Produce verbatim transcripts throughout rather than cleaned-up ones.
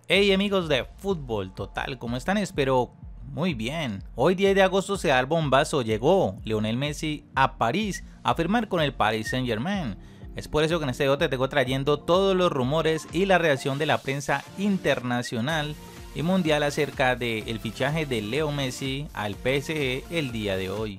Hey amigos de Fútbol Total, ¿cómo están? Espero muy bien. Hoy diez de agosto se da el bombazo, llegó Lionel Messi a París a firmar con el Paris Saint Germain. Es por eso que en este video te tengo trayendo todos los rumores y la reacción de la prensa internacional y mundial acerca del fichaje de Leo Messi al P S G el día de hoy.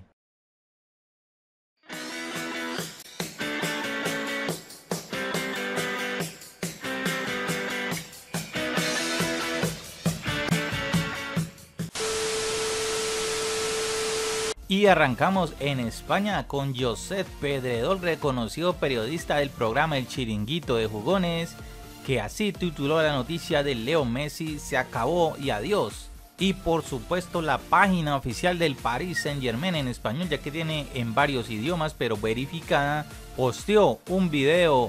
Y arrancamos en España con Josep Pedrerol, reconocido periodista del programa El Chiringuito de Jugones, que así tituló la noticia de Leo Messi: se acabó y adiós. Y por supuesto la página oficial del Paris Saint Germain en español, ya que tiene en varios idiomas pero verificada, posteó un video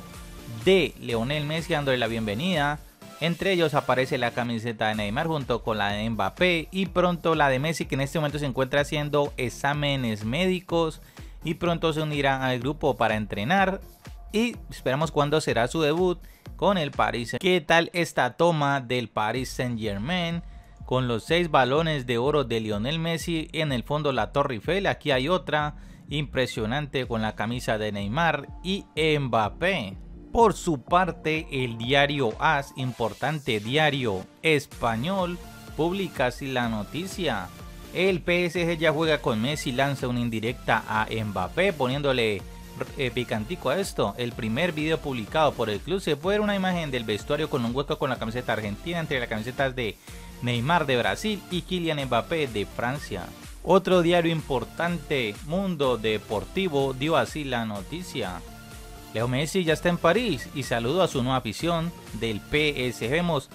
de Lionel Messi dándole la bienvenida. Entre ellos aparece la camiseta de Neymar junto con la de Mbappé y pronto la de Messi, que en este momento se encuentra haciendo exámenes médicos y pronto se unirá al grupo para entrenar y esperamos cuándo será su debut con el Paris. ¿Qué tal esta toma del Paris Saint Germain con los seis balones de oro de Lionel Messi? En el fondo la Torre Eiffel, aquí hay otra impresionante con la camisa de Neymar y Mbappé. Por su parte, el diario AS, importante diario español, publica así la noticia: el P S G ya juega con Messi, lanza una indirecta a Mbappé, poniéndole eh, picantico a esto. El primer video publicado por el club se puede ver una imagen del vestuario con un hueco con la camiseta argentina entre las camisetas de Neymar de Brasil y Kylian Mbappé de Francia. Otro diario importante, Mundo Deportivo, dio así la noticia: Leo Messi ya está en París y saludó a su nueva afición del P S G. Vemos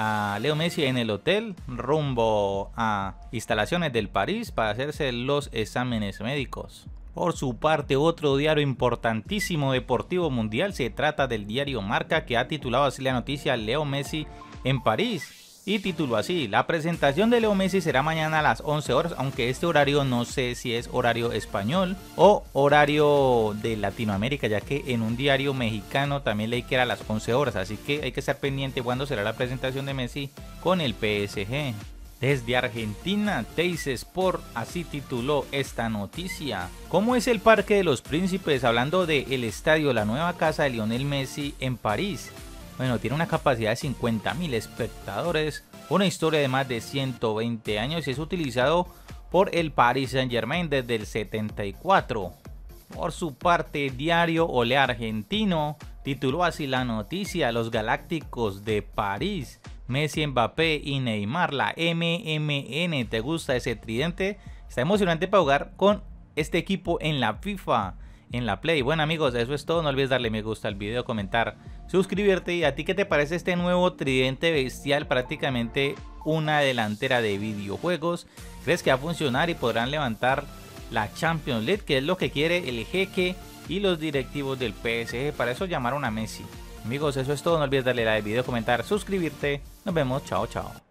a Leo Messi en el hotel rumbo a instalaciones del París para hacerse los exámenes médicos. Por su parte, otro diario importantísimo deportivo mundial, se trata del diario Marca, que ha titulado así la noticia: Leo Messi en París. Y tituló así: la presentación de Leo Messi será mañana a las once horas, aunque este horario no sé si es horario español o horario de Latinoamérica, ya que en un diario mexicano también leí que era a las once horas, así que hay que estar pendiente cuándo será la presentación de Messi con el P S G. Desde Argentina, Teis Sport así tituló esta noticia: ¿cómo es el Parque de los Príncipes? Hablando del estadio, la nueva casa de Lionel Messi en París. Bueno, tiene una capacidad de cincuenta mil espectadores, una historia de más de ciento veinte años y es utilizado por el Paris Saint Germain desde el setenta y cuatro. Por su parte, diario Olé argentino tituló así la noticia: los Galácticos de París, Messi, Mbappé y Neymar, la M M N. ¿Te gusta ese tridente? Está emocionante para jugar con este equipo en la FIFA, en la Play. Bueno amigos, eso es todo. No olvides darle me gusta al video, comentar, suscribirte. Y a ti, ¿qué te parece este nuevo tridente bestial? Prácticamente una delantera de videojuegos. ¿Crees que va a funcionar y podrán levantar la Champions League, que es lo que quiere el jeque y los directivos del P S G? Para eso llamaron a Messi. Amigos, eso es todo. No olvides darle like al video, comentar, suscribirte. Nos vemos. Chao, chao.